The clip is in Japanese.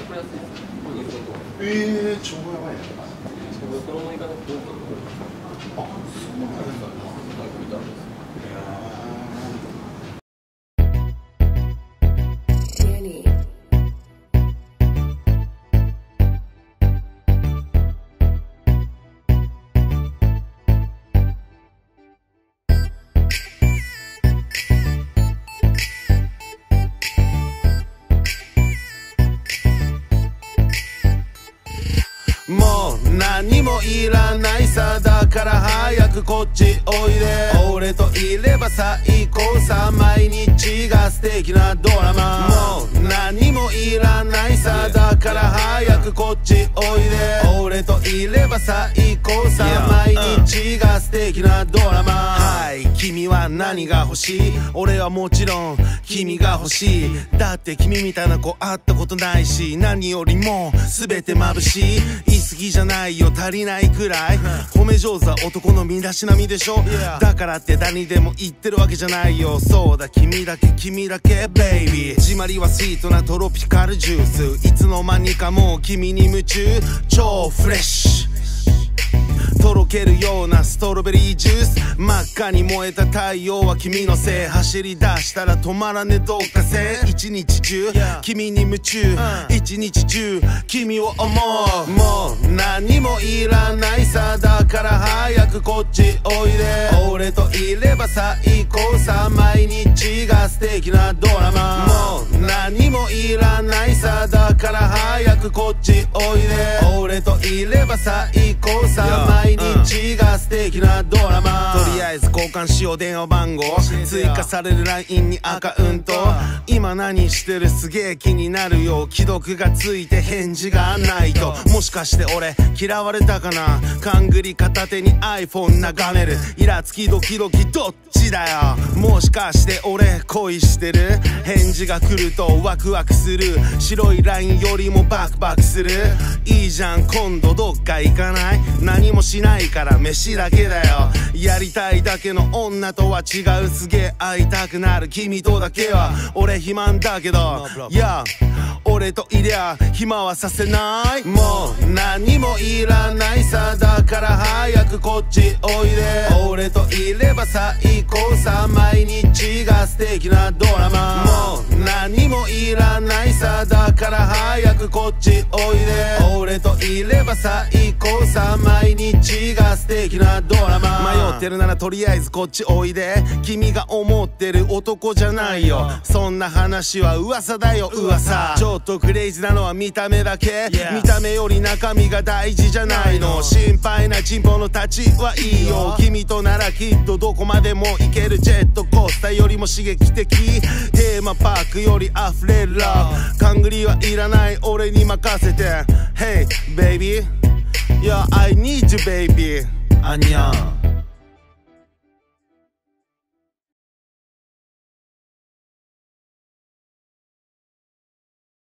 これ安いです。これ2分とか。 超やばいね。 しかもこのままいかなくても。 あ、そうなんだ。 なんか見たんです。 もう何もいらないさ、だから早くこっちおいで。俺といれば最高さ、毎日が素敵なドラマ。もう何もいらないさ、だから早くこっちおいで。俺といれば最高さ、毎日が素敵なドラマ。はい、君は何が欲しい？俺はもちろん君が欲しい。だって君みたいな子会ったことないし、何よりも全て眩しい。言い過ぎじゃないよ、足りないくらい。褒め上手は男の身だしなみでしょ。だからって誰にでも言ってるわけじゃないよ。そうだ、君だけベイビー。始まりはスイートなトロピカルジュース。いつの間にかもう君に夢中。超フレッシュ、とろけるようなストロベリージュース。真っ赤に燃えた太陽は君のせい。走り出したら止まらねえどっかせん。一日中君に夢中、一日中君を思う。もう何もいらないさ、だから早くこっちおいで。俺といれば最高さ、毎日が素敵なドラマ。もう何もいらないさ、だから早くこっちおいで。俺といれば最高さ、毎日が素敵なドラマ。とりあえず交換しよう電話番号。追加される LINE にアカウント。今何してる？すげえ気になるよ。既読がついて返事がないと。もしかして俺嫌われたかな？勘ぐり片手に iPhone 眺める。イラつきドキドキどっちだよ。もしかして俺恋してる？返事が来るとワクワクする。白い LINE よりもバクバクする。いいじゃん今度どっか行かない？何もしないから飯だけだよ。やりたいだけの女とは違う。すげえ会いたくなる君とだけは俺肥満だけど、いや俺といりゃ暇はさせない。もう何もいらないさ、だから早くこっちおいで。俺といれば最高さ、毎日が素敵なドラマ。もう何もいらないさ、だから早くこっちおいで。俺といれば最高さ、毎日が素敵なドラマ。迷ってるならとりあえずこっちおいで。君が思ってる男じゃないよ、そんな話は噂だよ噂。ちょっとクレイジーなのは見た目だけ、見た目より中身が大事じゃないの。心配なチンポのたちはいいよ。君とならきっとどこまでも行ける。ジェットコースターよりも刺激的、テーマパークより溢れるラブ。勘繰りはいらない俺に任せて。 Hey baby, yeah I need you baby. 안녕.